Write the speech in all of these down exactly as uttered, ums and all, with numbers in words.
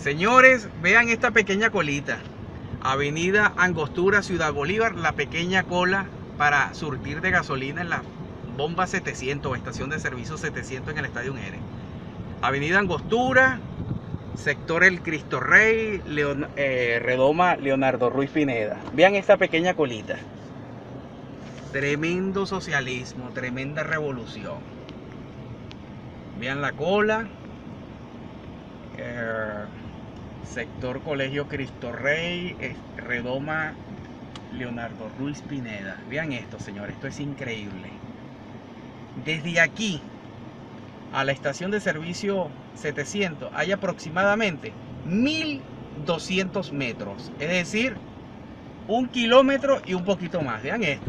Señores, vean esta pequeña colita. Avenida Angostura, Ciudad Bolívar, la pequeña cola para surtir de gasolina en la bomba setecientos o estación de servicio setecientos en el Estadio Unere. Avenida Angostura, sector El Cristo Rey, Leon, eh, Redoma Leonardo Ruiz Pineda. Vean esta pequeña colita. Tremendo socialismo, tremenda revolución. Vean la cola. Eh, sector Colegio Cristo Rey, eh, Redoma Leonardo Ruiz Pineda. Vean esto, señores, esto es increíble. Desde aquí a la estación de servicio setecientos hay aproximadamente mil doscientos metros, es decir, un kilómetro y un poquito más. Vean esto.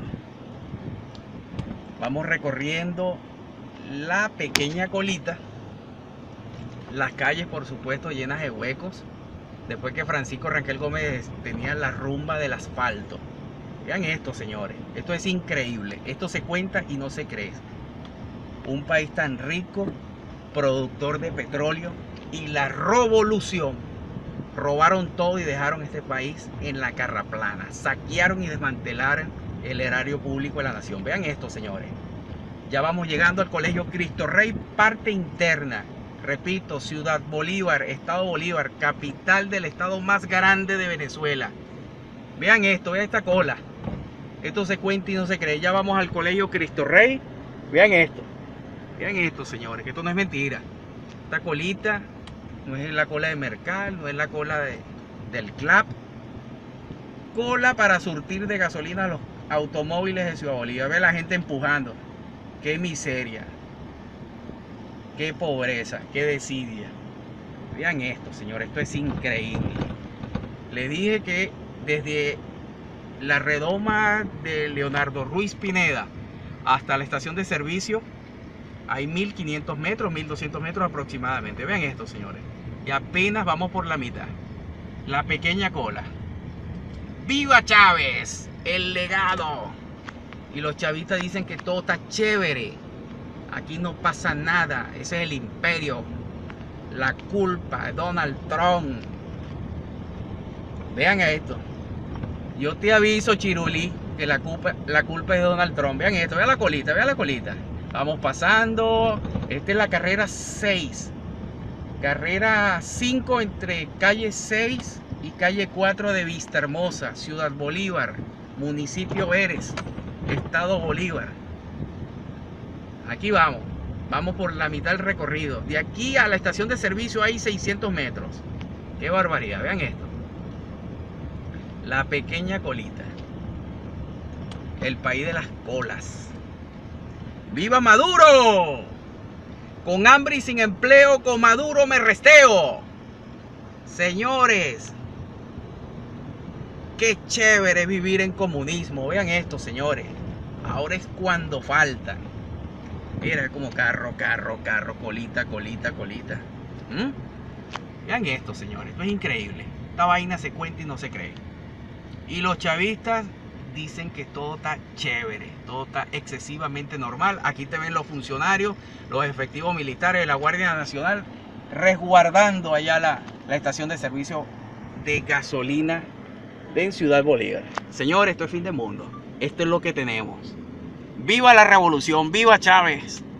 Vamos recorriendo la pequeña colita, las calles por supuesto llenas de huecos, después que Francisco Rangel Gómez tenía la rumba del asfalto. Vean esto, señores, esto es increíble, esto se cuenta y no se cree. Un país tan rico, productor de petróleo, y la revolución robaron todo y dejaron este país en la carraplana, saquearon y desmantelaron el erario público de la nación. Vean esto, señores, ya vamos llegando al Colegio Cristo Rey, parte interna. Repito, Ciudad Bolívar, Estado Bolívar, capital del estado más grande de Venezuela. Vean esto, vean esta cola. Esto se cuenta y no se cree. Ya vamos al Colegio Cristo Rey. Vean esto. Vean esto, señores, que esto no es mentira. Esta colita no es la cola de Mercal, no es la cola de, del C L A P. Cola para surtir de gasolina a los automóviles de Ciudad Bolívar. Ve la gente empujando. Qué miseria. Qué pobreza, qué desidia. Vean esto, señores, esto es increíble. Les dije que desde la redoma de Leonardo Ruiz Pineda hasta la estación de servicio hay mil quinientos metros, mil doscientos metros aproximadamente. Vean esto, señores. Y apenas vamos por la mitad. La pequeña cola. ¡Viva Chávez! El legado. Y los chavistas dicen que todo está chévere. Aquí no pasa nada. Ese es el imperio. La culpa de Donald Trump. Vean esto. Yo te aviso, Chirulí, que la culpa, la culpa es de Donald Trump. Vean esto. Vean la colita. Vean la colita. Vamos pasando. Esta es la carrera seis. Carrera cinco entre calle seis y calle cuatro de Vista Hermosa, Ciudad Bolívar, municipio Vélez, Estado Bolívar. Aquí vamos, vamos por la mitad del recorrido. De aquí a la estación de servicio hay seiscientos metros. Qué barbaridad, vean esto. La pequeña colita. El país de las colas. ¡Viva Maduro! Con hambre y sin empleo, con Maduro me resteo. Señores, qué chévere vivir en comunismo. Vean esto, señores. Ahora es cuando falta. Mira como carro, carro, carro, colita, colita, colita. ¿Mm? Vean esto, señores. Esto es increíble. Esta vaina se cuenta y no se cree. Y los chavistas dicen que todo está chévere, todo está excesivamente normal. Aquí te ven los funcionarios, los efectivos militares de la Guardia Nacional resguardando allá la, la estación de servicio de gasolina de Ciudad Bolívar. Señores, esto es fin del mundo. Esto es lo que tenemos. ¡Viva la revolución! ¡Viva Chávez!